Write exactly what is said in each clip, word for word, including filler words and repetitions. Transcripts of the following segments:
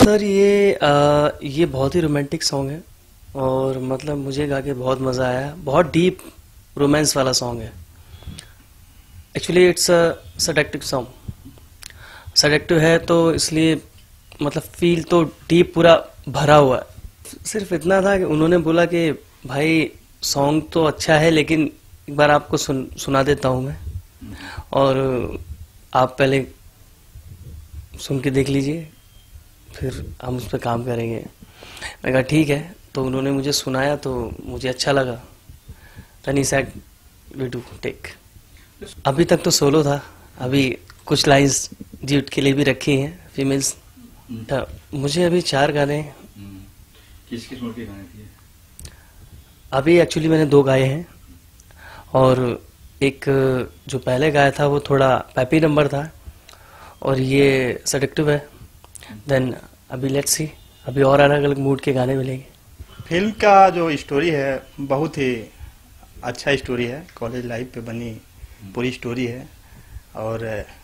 Sir ये आ, ये बहुत ही रोमांटिक सॉन्ग है और मतलब मुझे गा के बहुत मज़ा आया। बहुत डीप रोमांस वाला सॉन्ग है। Actually it's a seductive song. Seductive है तो इसलिए मतलब फील तो डीप पूरा भरा हुआ है। सिर्फ इतना था कि उन्होंने बोला कि भाई सॉन्ग तो अच्छा है लेकिन एक बार आपको सुन सुना देता हूँ मैं, और आप पहले सुन के देख लीजिए, फिर हम उस पर काम करेंगे। मैं कहा ठीक है। तो उन्होंने मुझे सुनाया तो मुझे अच्छा लगा। Then he said we do take. अभी तक तो सोलो था, अभी कुछ लाइंस ड्यूट के लिए भी रखी हैं फीमेल्स। मुझे अभी चार गाने। किस किस मोड के गाने थे? अभी एक्चुअली मैंने दो गाए हैं, और एक जो पहले गाया था वो थोड़ा पैपी नंबर था और ये सडेक्टिव है। देन अभी लेट्स सी, अभी और अलग अलग मूड के गाने मिलेंगे। फिल्म का जो स्टोरी है बहुत ही अच्छा स्टोरी है। कॉलेज लाइफ पे बनी पूरी स्टोरी है और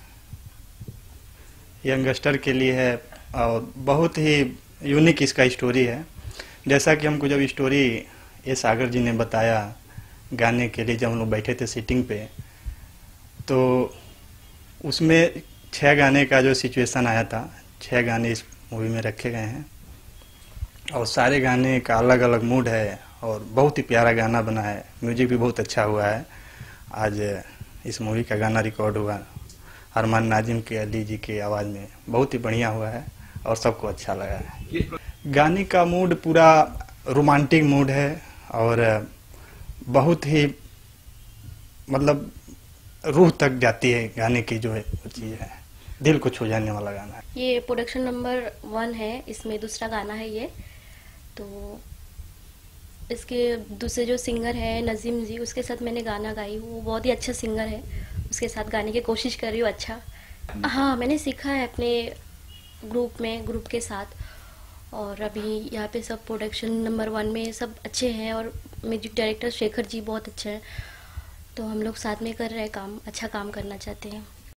यंगस्टर के लिए है और बहुत ही यूनिक इसका स्टोरी है। जैसा कि हमको जब स्टोरी ये सागर जी ने बताया गाने के लिए, जब हम लोग बैठे थे सीटिंग पे, तो उसमें छह गाने का जो सिचुएशन आया था, छह गाने इस मूवी में रखे गए हैं और सारे गाने का अलग अलग मूड है और बहुत ही प्यारा गाना बना है। म्यूजिक भी बहुत अच्छा हुआ है। आज इस मूवी का गाना रिकॉर्ड हुआ अरमान नाजिम के अली जी की आवाज़ में, बहुत ही बढ़िया हुआ है और सबको अच्छा लगा है। गाने का मूड पूरा रोमांटिक मूड है और बहुत ही मतलब रूह तक जाती है गाने की जो है वो चीज़ है, दिल को छू जाने वाला गाना है। ये प्रोडक्शन नंबर वन है, इसमें दूसरा गाना है ये। तो इसके दूसरे जो सिंगर है नजीम जी, उसके साथ मैंने गाना गाई हूँ। वो बहुत ही अच्छा सिंगर है, उसके साथ गाने की कोशिश कर रही हूँ। अच्छा हाँ, मैंने सीखा है अपने ग्रुप में, ग्रुप के साथ। और अभी यहाँ पे सब प्रोडक्शन नंबर वन में सब अच्छे हैं और म्यूजिक डायरेक्टर शेखर जी बहुत अच्छे हैं। तो हम लोग साथ में कर रहे हैं काम, अच्छा काम करना चाहते हैं।